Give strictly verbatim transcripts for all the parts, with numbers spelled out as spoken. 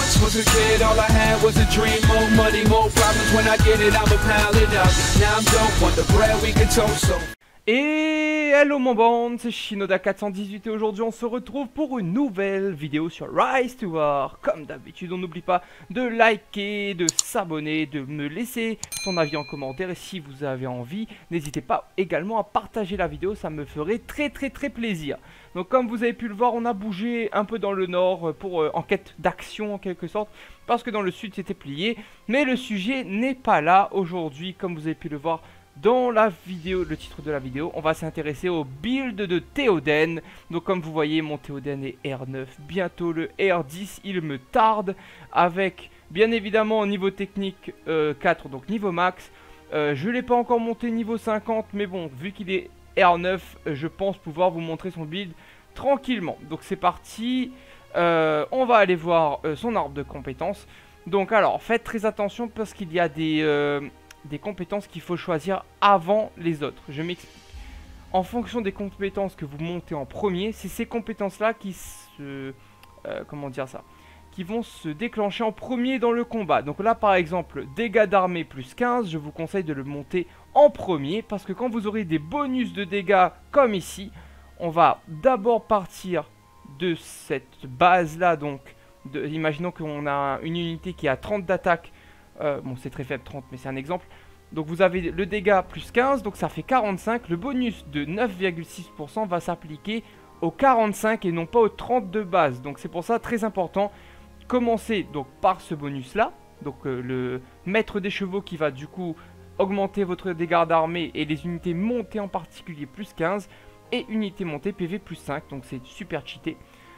once was a kid, all I had was a dream. More money, more problems. When I get it, I'ma pile it up. Now I'm dope, want the bread, we can toast so. Et hello mon bande, c'est Shinoda quatre cent dix-huit et aujourd'hui on se retrouve pour une nouvelle vidéo sur Rise to War. Comme d'habitude, on n'oublie pas de liker, de s'abonner, de me laisser son avis en commentaire. Et si vous avez envie, n'hésitez pas également à partager la vidéo, ça me ferait très très très plaisir. Donc comme vous avez pu le voir, on a bougé un peu dans le nord pour euh, en quête d'action en quelque sorte. Parce que dans le sud c'était plié, mais le sujet n'est pas là aujourd'hui comme vous avez pu le voir. Dans la vidéo, le titre de la vidéo, on va s'intéresser au build de Théoden. Donc comme vous voyez, mon Théoden est R neuf, bientôt le R dix, il me tarde. Avec bien évidemment niveau technique euh, quatre, donc niveau max. euh, Je ne l'ai pas encore monté niveau cinquante, mais bon, vu qu'il est R neuf, je pense pouvoir vous montrer son build tranquillement. Donc c'est parti, euh, on va aller voir euh, son arbre de compétences. Donc alors, faites très attention parce qu'il y a des... Euh, des compétences qu'il faut choisir avant les autres. Je m'explique. En fonction des compétences que vous montez en premier, c'est ces compétences là qui se... Euh, comment dire ça qui vont se déclencher en premier dans le combat. Donc là par exemple, dégâts d'armée plus quinze, je vous conseille de le monter en premier. Parce que quand vous aurez des bonus de dégâts comme ici, on va d'abord partir de cette base là. Donc de, imaginons qu'on a une unité qui a trente d'attaque. Euh, bon c'est très faible trente mais c'est un exemple. Donc vous avez le dégât plus quinze, donc ça fait quarante-cinq. Le bonus de neuf virgule six pour cent va s'appliquer au quarante-cinq et non pas au trente de base. Donc c'est pour ça très important. Commencez donc par ce bonus là. Donc euh, le maître des chevaux qui va du coup augmenter votre dégâts d'armée et les unités montées en particulier plus quinze. Et unité montée P V plus cinq, donc c'est super cheaté.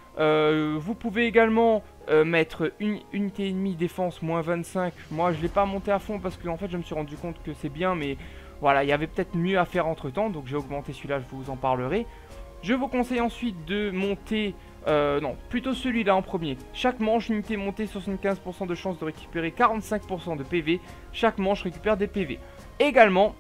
Euh, vous pouvez également euh, mettre une unité ennemie défense moins vingt-cinq. Moi je ne l'ai pas monté à fond parce que en fait je me suis rendu compte que c'est bien, mais voilà, il y avait peut-être mieux à faire entre temps. Donc j'ai augmenté celui-là, je vous en parlerai. Je vous conseille ensuite de monter, euh, non, plutôt celui-là en premier. Chaque manche, unité montée, soixante-quinze pour cent de chance de récupérer quarante-cinq pour cent de P V. Chaque manche récupère des P V. Également,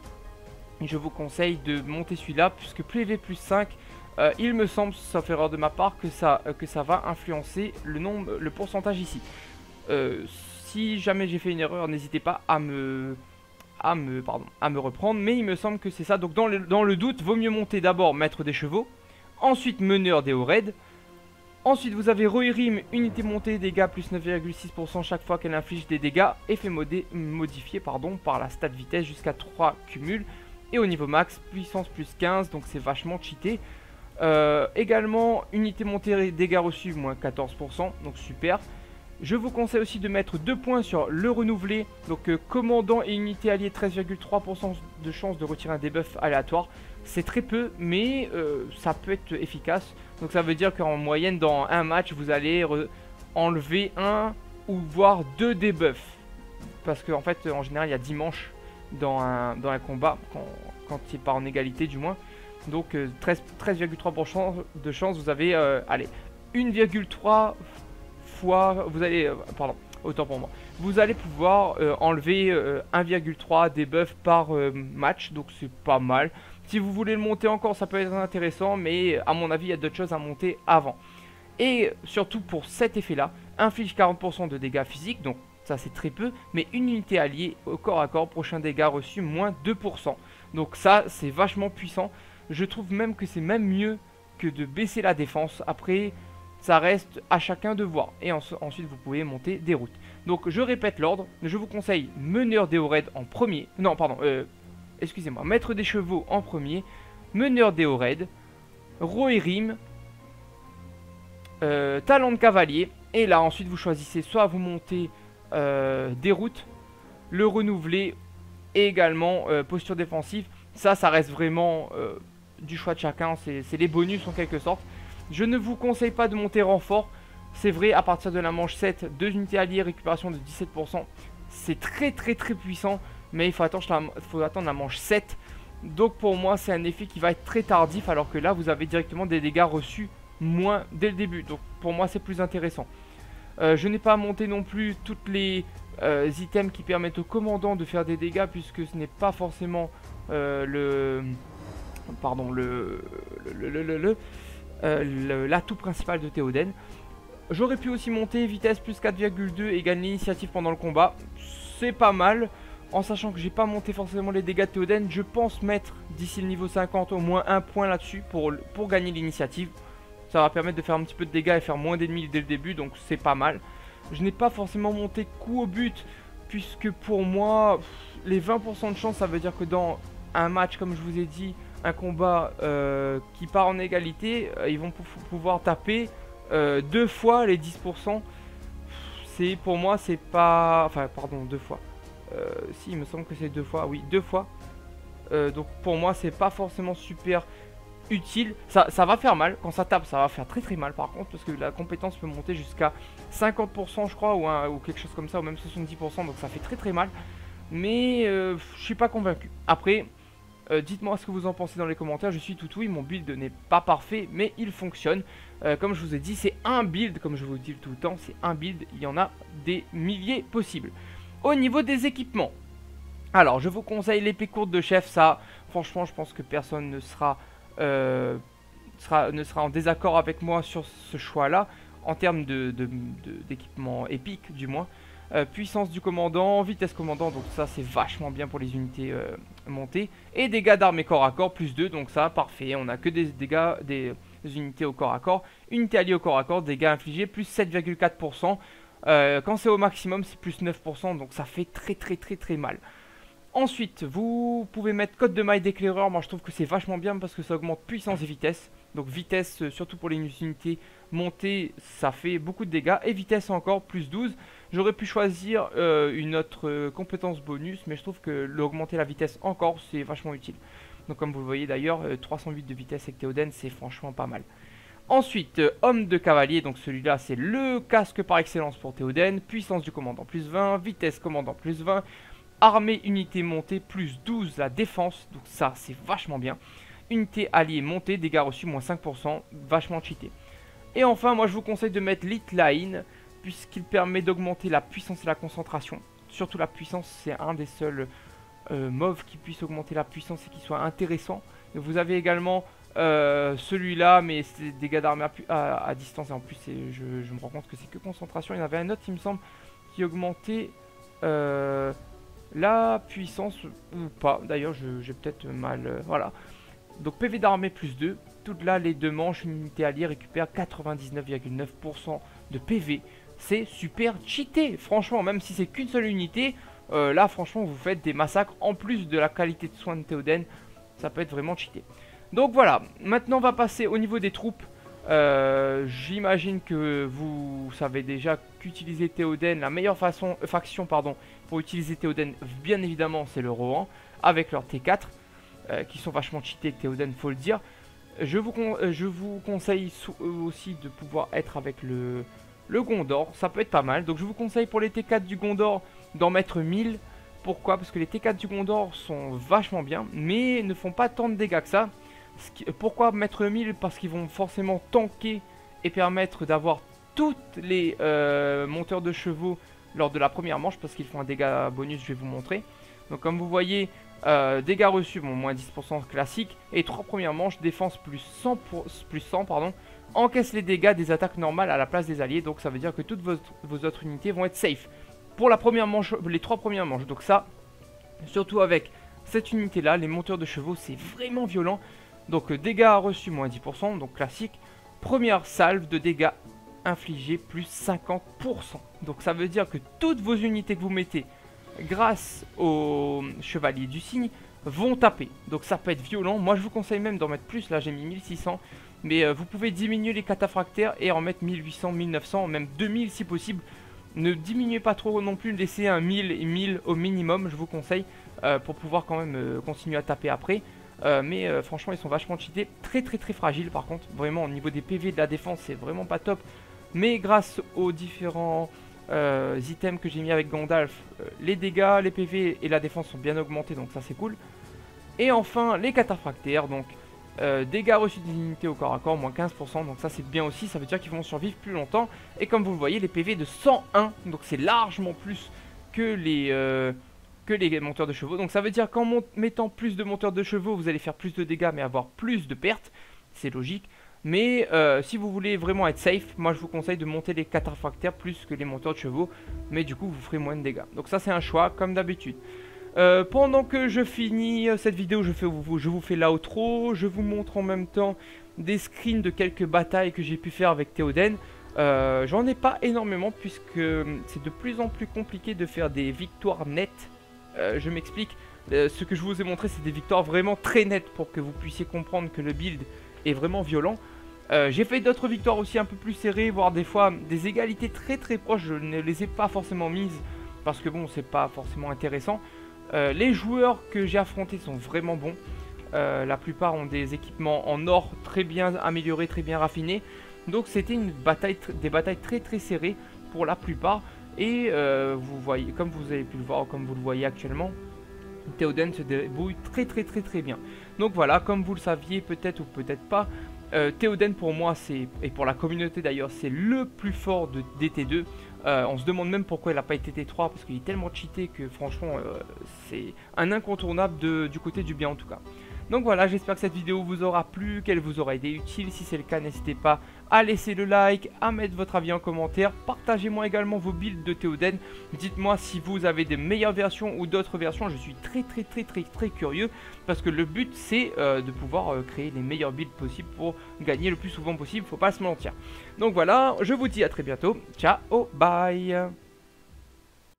je vous conseille de monter celui-là puisque P V plus cinq. Euh, il me semble, sauf erreur de ma part, que ça, euh, que ça va influencer le nombre, le pourcentage ici. Euh, si jamais j'ai fait une erreur, n'hésitez pas à me, à me, pardon, à me reprendre. Mais il me semble que c'est ça. Donc dans le, dans le doute, vaut mieux monter d'abord maître des chevaux, ensuite meneur des hauts raids. Ensuite vous avez Rohirrim, unité montée, dégâts plus neuf virgule six pour cent chaque fois qu'elle inflige des dégâts. Effet modé, modifié pardon, par la stat vitesse jusqu'à trois cumuls. Et au niveau max, puissance plus quinze, donc c'est vachement cheaté. Euh, également unité montée dégâts reçus moins quatorze pour cent, donc super. Je vous conseille aussi de mettre deux points sur le renouvelé. Donc euh, commandant et unité alliée, treize virgule trois pour cent de chance de retirer un debuff aléatoire. C'est très peu mais euh, ça peut être efficace. Donc ça veut dire qu'en moyenne dans un match vous allez enlever un ou voire deux debuffs. Parce qu'en fait en général il y a dix manches dans un, dans un combat, quand, quand il n'est pas en égalité du moins. Donc euh, treize virgule trois pour cent de chance, vous avez, euh, allez, un virgule trois fois, vous allez, euh, pardon, autant pour moi, vous allez pouvoir euh, enlever euh, un virgule trois debuff par euh, match, donc c'est pas mal. Si vous voulez le monter encore, ça peut être intéressant, mais à mon avis, il y a d'autres choses à monter avant. Et surtout pour cet effet-là, inflige quarante pour cent de dégâts physiques, donc ça c'est très peu, mais une unité alliée au corps à corps, prochain dégâts reçus, moins deux pour cent. Donc ça, c'est vachement puissant. Je trouve même que c'est même mieux que de baisser la défense. Après, ça reste à chacun de voir. Et en, ensuite, vous pouvez monter des routes. Donc, je répète l'ordre. Je vous conseille meneur des hauts raids en premier. Non, pardon. Euh, Excusez-moi. Maître des chevaux en premier. Meneur des hauts raids. Rohirrim. Euh, talent de cavalier. Et là, ensuite, vous choisissez soit vous montez euh, des routes. Le renouveler. Et également euh, posture défensive. Ça, ça reste vraiment... Euh, du choix de chacun, c'est les bonus en quelque sorte. Je ne vous conseille pas de monter renfort. C'est vrai, à partir de la manche sept, deux unités alliées, récupération de dix-sept pour cent. C'est très très très puissant. Mais il faut attendre, il faut attendre la manche sept. Donc pour moi c'est un effet qui va être très tardif. Alors que là vous avez directement des dégâts reçus moins dès le début. Donc pour moi c'est plus intéressant. euh, Je n'ai pas monté non plus toutes les euh, items qui permettent au commandant de faire des dégâts. Puisque ce n'est pas forcément euh, le... Pardon, le, le, le, le, le, euh, le l'atout principal de Théoden. J'aurais pu aussi monter vitesse plus quatre virgule deux et gagner l'initiative pendant le combat. C'est pas mal. En sachant que j'ai pas monté forcément les dégâts de Théoden, je pense mettre d'ici le niveau cinquante au moins un point là-dessus pour, pour gagner l'initiative. Ça va permettre de faire un petit peu de dégâts et faire moins d'ennemis dès le début, donc c'est pas mal. Je n'ai pas forcément monté coup au but, puisque pour moi, pff, les vingt pour cent de chance, ça veut dire que dans un match, comme je vous ai dit, un combat euh, qui part en égalité, euh, ils vont pouvoir taper euh, deux fois les dix pour cent. C'est pour moi, c'est pas... Enfin, pardon, deux fois. Euh, si, il me semble que c'est deux fois. Oui, deux fois. Euh, donc pour moi, c'est pas forcément super utile. Ça, ça va faire mal. Quand ça tape, ça va faire très très mal par contre. Parce que la compétence peut monter jusqu'à cinquante pour cent, je crois, ou, un, ou quelque chose comme ça, ou même soixante-dix pour cent. Donc ça fait très très mal. Mais euh, je suis pas convaincu. Après, euh, dites-moi ce que vous en pensez dans les commentaires. Je suis tout oui, mon build n'est pas parfait, mais il fonctionne. Euh, comme je vous ai dit, c'est un build, comme je vous dis tout le temps, c'est un build. Il y en a des milliers possibles. Au niveau des équipements, alors je vous conseille l'épée courte de chef. Ça, franchement, je pense que personne ne sera, euh, sera, ne sera en désaccord avec moi sur ce choix-là, en termes de, de, de, d'équipement épique du moins. Euh, puissance du commandant, vitesse commandant, donc ça c'est vachement bien pour les unités euh, montées. Et dégâts d'armes et corps à corps, plus deux, donc ça parfait, on a que des dégâts, des, des unités au corps à corps. Unité alliée au corps à corps, dégâts infligés, plus sept virgule quatre pour cent. Euh, quand c'est au maximum, c'est plus neuf pour cent, donc ça fait très très très très mal. Ensuite, vous pouvez mettre code de maille d'éclaireur. Moi je trouve que c'est vachement bien parce que ça augmente puissance et vitesse. Donc vitesse, euh, surtout pour les unités montées, ça fait beaucoup de dégâts. Et vitesse encore, plus douze. J'aurais pu choisir euh, une autre euh, compétence bonus, mais je trouve que l'augmenter la vitesse encore, c'est vachement utile. Donc comme vous le voyez d'ailleurs, euh, trois cent huit de vitesse avec Théoden, c'est franchement pas mal. Ensuite, euh, homme de cavalier, donc celui-là c'est le casque par excellence pour Théoden. Puissance du commandant plus vingt, vitesse commandant plus vingt, armée unité montée plus douze la défense, donc ça c'est vachement bien. Unité alliée montée, dégâts reçus moins cinq pour cent, vachement cheaté. Et enfin, moi je vous conseille de mettre Lit Line, puisqu'il permet d'augmenter la puissance et la concentration. Surtout la puissance, c'est un des seuls euh, mobs qui puisse augmenter la puissance et qui soit intéressant. Et vous avez également euh, celui-là, mais c'est dégâts d'armes à, à, à distance. Et en plus, je, je me rends compte que c'est que concentration. Il y en avait un autre, il me semble, qui augmentait euh, la puissance, ou pas. D'ailleurs, j'ai peut-être mal... Euh, voilà. Donc P V d'armée plus deux. Toutes là, les deux manches, une unité alliée récupère quatre-vingt-dix-neuf virgule neuf pour cent de P V. C'est super cheaté, franchement, même si c'est qu'une seule unité, euh, là franchement vous faites des massacres en plus de la qualité de soins de Théoden, ça peut être vraiment cheaté. Donc voilà, maintenant on va passer au niveau des troupes. euh, J'imagine que vous savez déjà qu'utiliser Théoden, la meilleure façon, euh, faction pardon, pour utiliser Théoden, bien évidemment c'est le Rohan, avec leur T quatre, euh, qui sont vachement cheatés avec Théoden, faut le dire. Je vous, con euh, je vous conseille aussi de pouvoir être avec le... Le Gondor, ça peut être pas mal. Donc je vous conseille pour les T quatre du Gondor d'en mettre mille. Pourquoi? Parce que les T quatre du Gondor sont vachement bien, mais ne font pas tant de dégâts que ça. Pourquoi mettre mille? Parce qu'ils vont forcément tanker et permettre d'avoir toutes les euh, monteurs de chevaux lors de la première manche, parce qu'ils font un dégât bonus, je vais vous montrer. Donc comme vous voyez, euh, dégâts reçus, bon, moins dix pour cent classique. Et trois premières manches, défense plus cent, pour, plus cent pardon. Encaisse les dégâts des attaques normales à la place des alliés, donc ça veut dire que toutes vos, vos autres unités vont être safe pour la première manche, les trois premières manches. Donc ça, surtout avec cette unité là, les monteurs de chevaux, c'est vraiment violent. Donc euh, dégâts reçus moins dix pour cent, donc classique. Première salve de dégâts infligés plus cinquante pour cent. Donc ça veut dire que toutes vos unités que vous mettez grâce au chevalier du cygne vont taper. Donc ça peut être violent. Moi je vous conseille même d'en mettre plus. Là j'ai mis mille six cents. Mais euh, vous pouvez diminuer les cataphractaires et en mettre mille huit cents, mille neuf cents, même deux mille si possible. Ne diminuez pas trop non plus, laissez un mille et mille au minimum, je vous conseille, euh, pour pouvoir quand même euh, continuer à taper après. Euh, mais euh, franchement, ils sont vachement cheatés, très très très fragiles par contre. Vraiment, au niveau des P V de la défense, c'est vraiment pas top. Mais grâce aux différents euh, items que j'ai mis avec Gandalf, euh, les dégâts, les P V et la défense sont bien augmentés, donc ça c'est cool. Et enfin, les cataphractaires, donc... Euh, dégâts reçus des unités au corps à corps, moins quinze pour cent, donc ça c'est bien aussi, ça veut dire qu'ils vont survivre plus longtemps. Et comme vous le voyez, les P V de cent un, donc c'est largement plus que les, euh, que les monteurs de chevaux. Donc ça veut dire qu'en mettant plus de monteurs de chevaux, vous allez faire plus de dégâts mais avoir plus de pertes, c'est logique. Mais euh, si vous voulez vraiment être safe, moi je vous conseille de monter les quatre réfractaires plus que les monteurs de chevaux. Mais du coup vous ferez moins de dégâts. Donc ça c'est un choix comme d'habitude. Euh, pendant que je finis cette vidéo, je, fais, je vous fais l'outro. Je vous montre en même temps des screens de quelques batailles que j'ai pu faire avec Théoden. Euh, J'en ai pas énormément puisque c'est de plus en plus compliqué de faire des victoires nettes. Euh, je m'explique. Euh, ce que je vous ai montré, c'est des victoires vraiment très nettes pour que vous puissiez comprendre que le build est vraiment violent. Euh, j'ai fait d'autres victoires aussi un peu plus serrées, voire des fois des égalités très très proches. Je ne les ai pas forcément mises parce que bon, c'est pas forcément intéressant. Euh, les joueurs que j'ai affrontés sont vraiment bons. Euh, la plupart ont des équipements en or très bien améliorés, très bien raffinés. Donc c'était une bataille, des batailles très très serrées pour la plupart. Et euh, vous voyez, comme vous avez pu le voir, comme vous le voyez actuellement, Théoden se débrouille très très très très bien. Donc voilà, comme vous le saviez peut-être ou peut-être pas, euh, Théoden pour moi c'est, et pour la communauté d'ailleurs, c'est le plus fort de D T deux. Euh, on se demande même pourquoi il n'a pas été T trois parce qu'il est tellement cheaté que franchement euh, c'est un incontournable de, du côté du bien en tout cas. Donc voilà, j'espère que cette vidéo vous aura plu, qu'elle vous aura été utile. Si c'est le cas, n'hésitez pas à laisser le like, à mettre votre avis en commentaire. Partagez-moi également vos builds de Théoden. Dites-moi si vous avez des meilleures versions ou d'autres versions. Je suis très très très très très curieux parce que le but c'est euh, de pouvoir euh, créer les meilleurs builds possibles pour gagner le plus souvent possible. Faut pas se mentir. Donc voilà, je vous dis à très bientôt. Ciao, bye.